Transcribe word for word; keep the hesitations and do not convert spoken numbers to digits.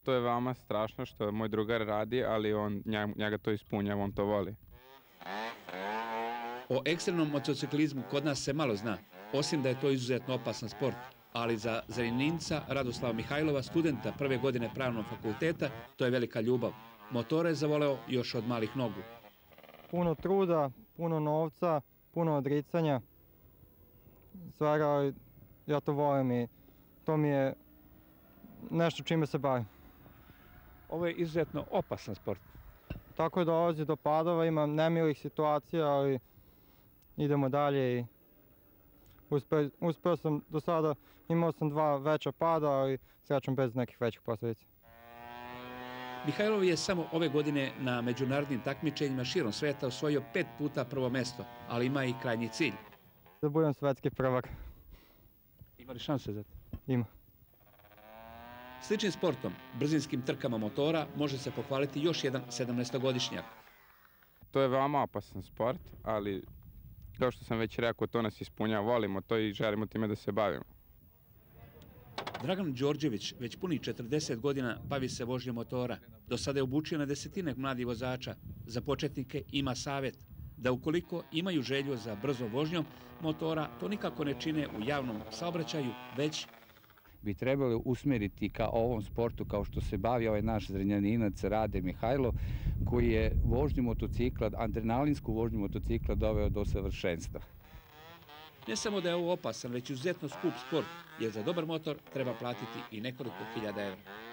To je veoma strašno što moj drugar radi, ali on, njega to ispunjava, on to voli. O ekstremnom motociklizmu kod nas se malo zna, osim da je to izuzetno opasan sport, ali za Zrenjaninca Radoslava Mihajlova, studenta prve godine pravnog fakulteta, to je velika ljubav. Motore je zavoleo još od malih nogu. Puno truda, puno novca, puno odricanja, svega, ja to volim i to mi je nešto čime se bavim. Ovo je izuzetno opasan sport. Tako dolazi do padova, ima nemilih situacija, ali idemo dalje i uspeo, uspeo sam do sada, imao sam dva veća pada, ali srećom bez nekih većih posljedica. Mihajlov je samo ove godine na međunarodnim takmičenjima širom sveta osvojio pet puta prvo mesto, ali ima i krajnji cilj. Da budem svetski prvak. Ima li šanse za to? Ima. Sličnim sportom, brzinskim trkama motora, može se pohvaliti još jedan sedamnaestogodišnjak. To je veoma opasan sport, ali kao što sam već rekao, to nas ispunjava, volimo to i želimo time da se bavimo. Dragan Đorđević već puni četrdeset godina bavi se vožnjom motora. Do sada je obučio na desetine mladih vozača. Za početnike ima savjet da ukoliko imaju želju za brzo vožnjom motora, to nikako ne čine u javnom saobraćaju, već bi trebali usmeriti ka ovom sportu kao što se bavi ovaj naš Zrenjaninac Rade Mihajlo, koji je vožnju motocikla, adrenalinsku vožnju motocikla doveo do savršenstva. Ne samo da je ovo opasan, već izuzetno skup sport, jer za dobar motor treba platiti i nekoliko hiljada evra.